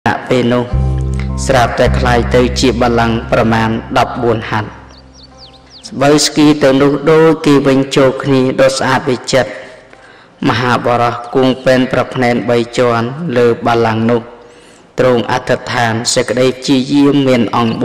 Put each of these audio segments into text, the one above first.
ពេលនោះស្រាប់តែខ្លាយទៅជាបល្ល័ង្កប្រមាណ14ហត្ថស្បូវស្គីទៅនោះដូចគេវិញចូលគ្នាដ៏ស្អាតវិចិត្រមហាបរោះគង់ពេនប្រភ្នែន3ជាន់លើបល្ល័ង្កនោះទ្រង់អធិដ្ឋានសេចក្តីព្យាយាមមានអង្គ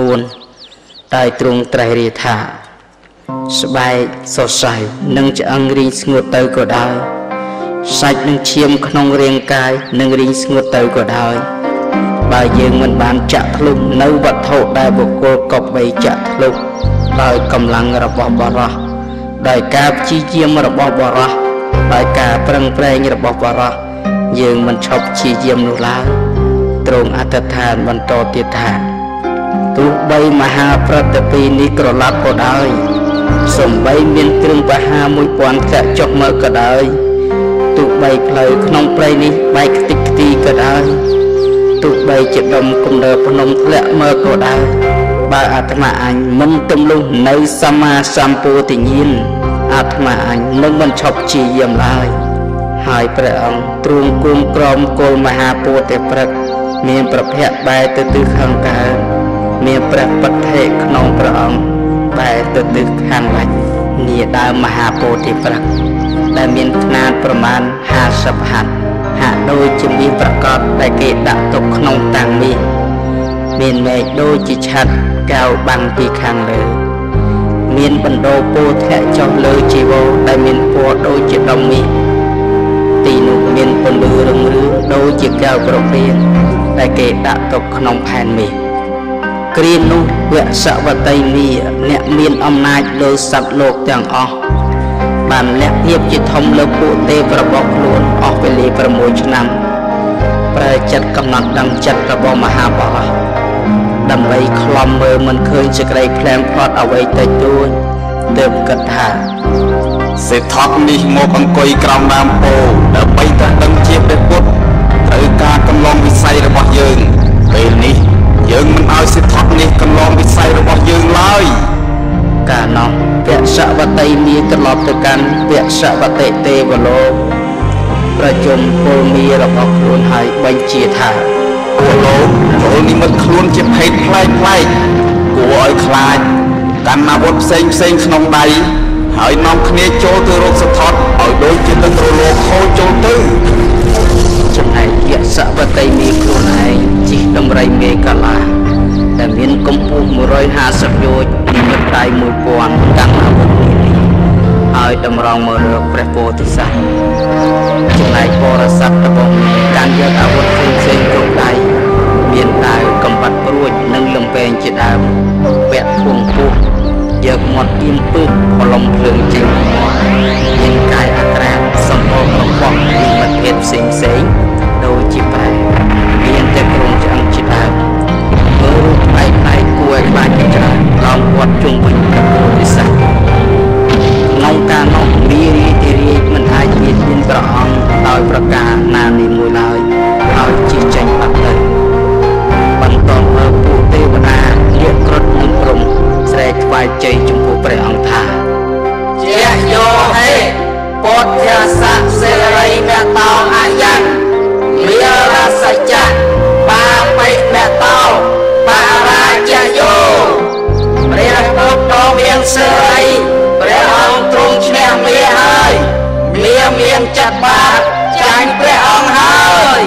4តែទ្រង់ត្រេះរិះថាស្បែកសរសៃនឹងឆ្អឹងរីងស្ងួតទៅក៏ដោយសាច់នឹងឈាមក្នុងរាងកាយនឹងរីងស្ងួតទៅក៏ដោយបើយើងមិនបានចាក់ធ្លុះនៅវត្ថុដែលបុគ្គលកប់បីចាក់ធ្លុះដោយកម្លាំងរបស់បរោះដោយការព្យាយាមរបស់បរោះដោយការប្រឹងប្រែងរបស់បរោះយើងមិនឈប់ព្យាយាមនោះឡើយទ្រង់អធិដ្ឋានបន្តទៀតថាទោះបីមហាប្រតិពីនេះក្រឡាប់ក៏ដោយសំបីមានគ្រឿងបហា1000ធ្លាក់ចុះមកក៏ដោយទោះបីផ្លូវក្នុងព្រៃនេះបែកខ្ទេចខ្ទីក៏ដោយទោះបីជាដុំគំនើភ្នំធ្លាក់មកក៏ដោយបើអាត្មាអញមិនទំលុះនៅសម្មាសម្ពោធិញ្ញាណអាត្មាអញនឹងមិនឈប់ព្យាយាមឡើយហើយព្រះអង្គទ្រង់គង់ក្រោមគោលមហាពោធិព្រឹក្សមានប្រភពបែរទៅទិសខាងកើតមានព្រះបឋិក្នុងព្រះអង្គបែរទៅទិសខាងលិចនាដើមមហាពោធិព្រឹក្សដែលមានຂ្នាតប្រមាណ50ហត្ថហាក់ដូចជាមាសប្រកបដែលគេដាក់ទុកក្នុងតាំងមាសមានមេឃដូចជាឆ័ត្រកៅបាំងពីខាងលើមានបណ្ដោពោធិធ្លាក់ចុះលើជីវរដែលមានពណ៌ដូចជាដុំមាសទីនោះមានពន្លឺរឹងរឿងដូចជាកៅប្រភេទដែលគេដាក់ទុកក្នុងផែនមាសគ្រានោះវសវតីនីអ្នកមានអំណាចលើសត្វលោកទាំងអស់បានលះភាពជាធំលើពួកទេពរបស់ខ្លួនអស់វេលា6ឆ្នាំប្រើចិត្តកំណត់ដឹងចិត្តរបស់មហាបរោះដើម្បីខ្លំមើលមិនឃើញសេចក្តីផ្លែមផ្លាត់អ្វីតិចតួចទើបគិតថាសេដ្ឋកនេះមកអង្គុយក្រោមដើមពោធិ៍ដើម្បីតែដឹងជាព្រះពុទ្ធត្រូវការកន្លងវិស័យរបស់យើងពេលនេះយើងមិនឲ្យសេដ្ឋកនេះកន្លងវិស័យរបស់យើងឡើយកាលនោះវសវតីនីត្រឡប់ទៅកាន់វសវតិទេវលោកប្រជុំពលមីរបស់ខ្លួនហើយបញ្ជាថាពលលោកពលនិមិត្តខ្លួនជាភេទប្លែកគួរឲ្យខ្លាចកាន់អាវុធផ្សេងក្នុងដៃហើយនាំគ្នាចូលទៅរកសត្ថតឲ្យដូចជាទឹករលកហូរចូលទៅចំណែកវសវតីនីខ្លួនឯងជិះដំរីមេកាឡាដែលមានកម្ពស់150យោជន៍និមិត្តដៃ1000កាន់អាវុធនេះហើយតម្រង់មករកព្រះពោធិសត្វចំណែកបរិស័ទរបស់កាន់យកអាវុធផ្សេងក្នុងដៃមានដាវកំបាត់ព្រួចនិងលំពែងជាដើមពាក់ធួងពោះយកមាត់ទៀមពឹសបលំភ្លើងចេញមានកាយអក្រាតសម្បូររបស់និមិត្តភេទផ្សេងដូចជាប្រែមានតែគ្រងឆ្អឹងជាដើមមើលរូបផ្នែកគួរឲ្យខ្លាចជាច្រើនឡោមព័ទ្ធជុំវិញព្រះពោធិសត្វក្នុងការនោះមីរីទីរាជមិនអាចមានព្រះអង្គដោយប្រការណានេះមួយឡើយហើយជិះចេញបាត់ទៅបន្តមើលពួកទេវតាលាកក្រឹតនឹងព្រំស្រែកថ្វាយជ័យចំពោះព្រះអង្គថាជាយោហេពុទ្ធស័ក្តិសិរីមតោអយ៉ាងមេរសច្ចៈបាបិមតោបារាជយោព្រះពុទ្ធដ៏មានសិរីព្រះអង្គទ្រង់ឈ្នះមាហើយមាមានចិត្តបាបចាញ់ព្រះអង្គហើយ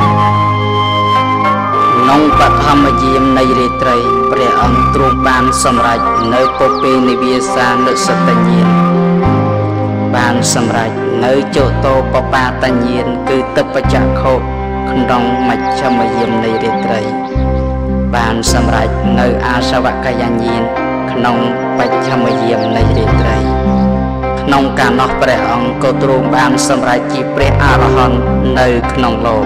ក្នុងបឋមយាមនៃរាត្រីព្រះអង្គទ្រង់បានសម្រេចនៅពុពេនិវាសានុសតញ្ញាណបានសម្រេចនៅចោតោបបាទញ្ញាណគឺទិបចក្ខុក្នុងមជ្ឈមយាមនៃរាត្រីបានសម្រេចនៅអាសវកយញ្ញាណក្នុងបច្ឆមយាមនៃរាត្រីក្នុងកាលនោះព្រះអង្គក៏ទ្រង់បានសម្រេចជាព្រះអរហន្តនៅក្នុងលោក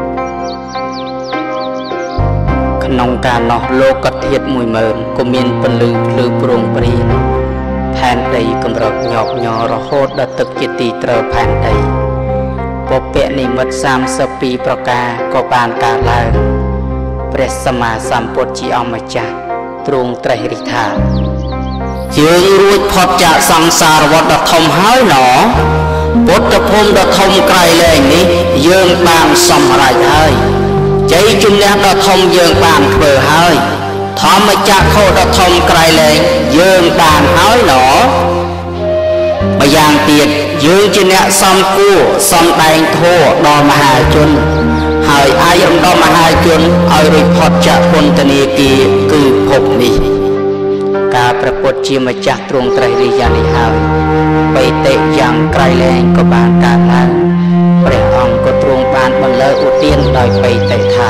ក្នុងកាលនោះលោកធាតុ10000ក៏មានពន្លឺភ្លឺព្រងព្រានផែនដីកម្រិតញាប់ញ័ររហូតដល់ទឹកជាទីត្រូវផែនដីពពៈនិមិត្ត32ប្រការក៏បានកើតឡើងព្រះសម្មាសម្ពុទ្ធជាអម្ចាស់ទ្រង់ត្រេះរិះថាយើងរួចផុតจากសង្សារវដ្តដ៏ធំហើយណោះពុទ្ធភូមិដ៏ធំក្រៃលែងនេះយើងបានសម្រេចហើយใจจุ่มเนี่ยดอทมเยืองบานเบอร์เฮ้ยทอมมาจากโคดอทมไกลเลยเยืองบานเฮ้ยหนอมาอย่างเตียดยืงจีเนี่ยซ้ำกู้ซ้ำแดงโทดอมหาชนหายอายมดอมหาชนเอาริพอดจากพลตนีกีคือพบนี้การประกวดจีมาจากตรงไตรริยานิหายไปเตะอย่างไกลแรงก็บานการนั้นพระองค์ก็ตรงบานบรรเลอุเตียนโดยไปเตะทา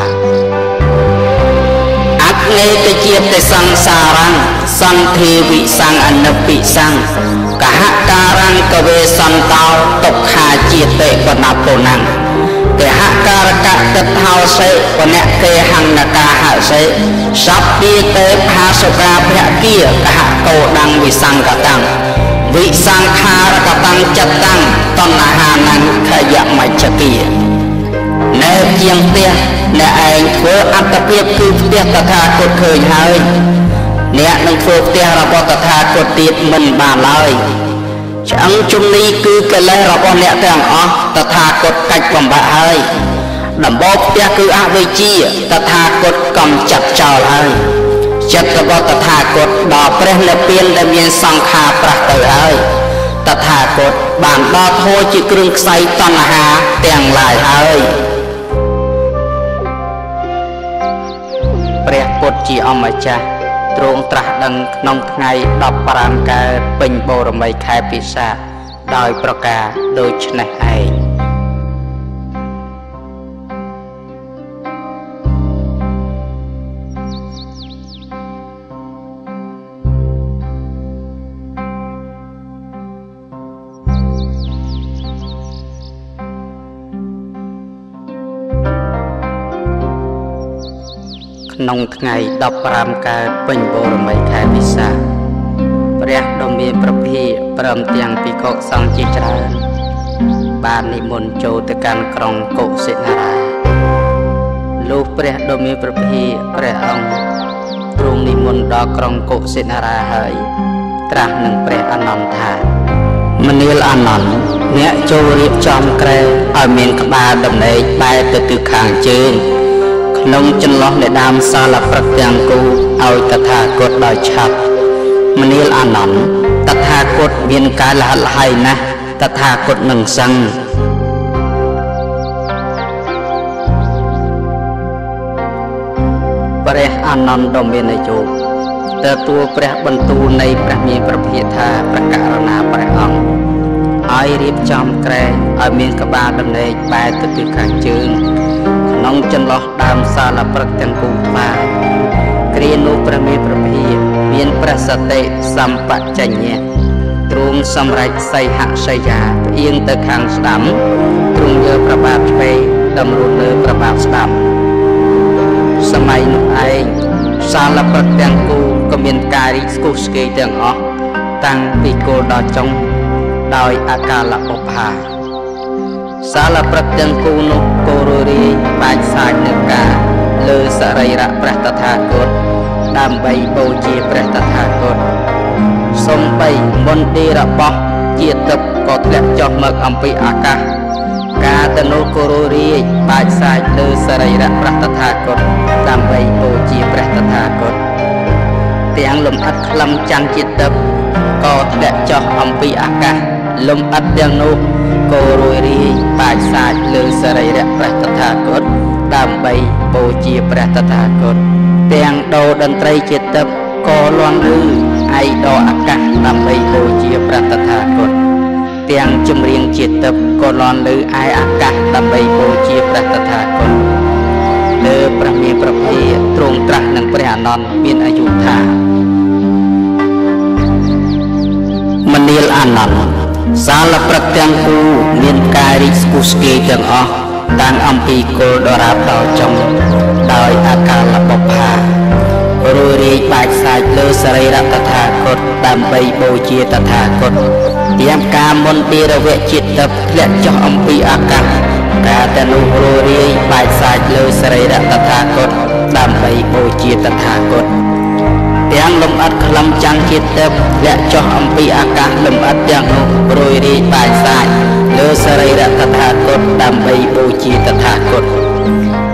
อักเนตเจียตสังสารังสังเทวิสังอนปิสังกหการังกเวสันเตาตกขาเจียเตปนาโปนังเกหการกะตะเทาเสปเนเกหังนากาหะเสสัพปีเตภาสกาพระเกียกหะโตดังวิสังกตังวิสังขารกตังจัตตังตนาหานังขยะมัจเกียในเพียงเตี้ยในเองเพื่ออัตเปียบคือเตี้ยตถาคตเคยหายเนี่ยนึงเพื่อเตี้ยระบบตถาคตติดมันบานเลยฉันจุมนี้คือกะเลยระบบเนี่ยแต่งอ๋อตถาคตกัดบำบัดให้ดับบอบเตี้ยคืออาเวจีตถาคตกำจัดเจ้าให้จัตระบบตถาคตดอกเปรี้ยและเปลี่ยนและมีสังขาประเตอให้ตถาคตบานดอโทจิกรึงใสตัณหาแต่งลายให้เปรียบปดจีอมจาตรงตรัสดังนองไงดอกปรามกาเป็นโบรมัยคายปิศาจโดยประกาศโดยชนะให้นองไงดอกปรามกาเป็นโบรมัยคายปิศาจพระดมเมียประพีเปิ่มเตียงปีกสังจิตราบานนิมนต์โจตการกรองโกศินาราลูกพระดมเมียประพีพระองค์ตรงนิมนต์ดอกกรองโกศินาราเฮยตรัสหนึ่งพระอนันทามณีลอนันต์เนี่ยโจรีบจอมแกรเอาเมียนกบาดำเนินไปตึกขางจืงนงจันล้อในดามสาลประเตียงกูเอาตถาคตโดยชัดมณีลอนันต์ตถาคตเมียนกายละหายนะตถาคตหนึ่งสังพระอนันต์ดมเมียนโยแต่ตัวพระบรรทุในพระมีพระพิธาประกาศนาพระองค์ไอรีบจอมแกรเอาเมียนกบาดำเนินไปตึกขางจืงน้องจันล้อดามสาลประเตียงกูมาเกรียนุพระมีพระพีเมียนประสติสัมปัจจัญญะตรงสำไรใส่หักใส่ยาเอียงตะขางสดำตรงเยอะประบาดไปดำรุนเลือประบาดสดำสมัยนุ่งไอสาลประเตียงกูก็เมียนการิสกุสเกยเตียงออกตั้งปีโกดอจงโดยอาการละปภาสาลประเตียงกูนุโกโรรีบายสายเนกาเลือสไรระประตถาคตดำใบโบจีประตถาคตสมใบมนดีระบอบเจียตบกอดและจอกเมือกอัมพีอากาศกาตโนโกโรรีบายสายเลือสไรระประตถาคตดำใบโบจีประตถาคตเตียงลมอัดคลำจังเจียตบกอดและจอกอัมพีอากาศลมอัดเตียงนุโกโรรีบายสายเลือสไรระประตถาคตดำใบโบจีประตถาคตเตียงโดดนตรีเจียตบกอลอนลือไอดออากาศดำใบโบจีประตถาคตเตียงจุมเรียงเจียตบกอลอนลือไออากาศดำใบโบจีประตถาคตเลือประมีประพีตรงตรัสหนังพระอนันต์มีอายุธามณีลอนันต์สาลประเตียงกูเมียนการิสกุสเกยเตียงออกตั้งอัมพีโกดราบดาวจงโดยอาการละปภารูรีบายสายเลือสรีระตถาคตดำใบโบจีตถาคตเตรียมการมนตีระเวจิตตเล็ดจออัมพีอากาศกาตนุรูรีบายสายเลือสรีระตถาคตดำใบโบจีตถาคตเตียงลมอัดคลำจังจิตตและจออัมพีอากาศลมอัดยังรูรีบายสายเลือสรีระตถาคตดำใบโบจีตถาคต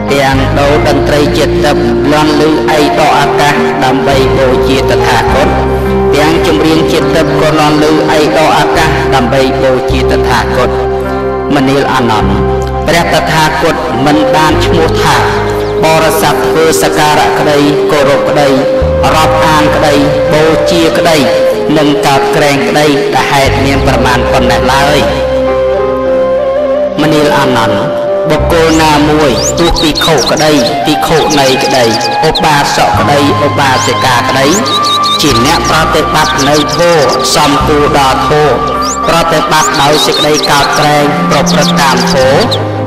ទាំងដូរតន្ត្រីជាតិទឹកលន់ឮអីដកអាកាសដើម្បីបូជាតថាគតទាំងចម្រៀងជាតិទឹកក៏លន់ឮអីដកអាកាសដើម្បីបូជាតថាគតមនាលអានន្ទព្រះតថាគតមិនបានឈ្មោះថាបរិស័ទធ្វើសក្ការៈក្តីគោរពក្តីរាប់អានក្តីបូជាក្តីនិងកោតក្រែងក្តីដែលហេតុមានប្រមាណប៉ុណ្ណេះឡើយមនាលអានន្ទបុគ្គលណាមួយទោះភិក្ខុក្តីភិក្ខុនីក្តីឧបាសកក្តីឧបាសិកាក្តីជាអ្នកប្រតិបត្តិនៅធម៌សំគួរដល់ធម៌ប្រតិបត្តិដោយសេចក្តីកោតក្រែងប្រព្រឹត្តតាមធម៌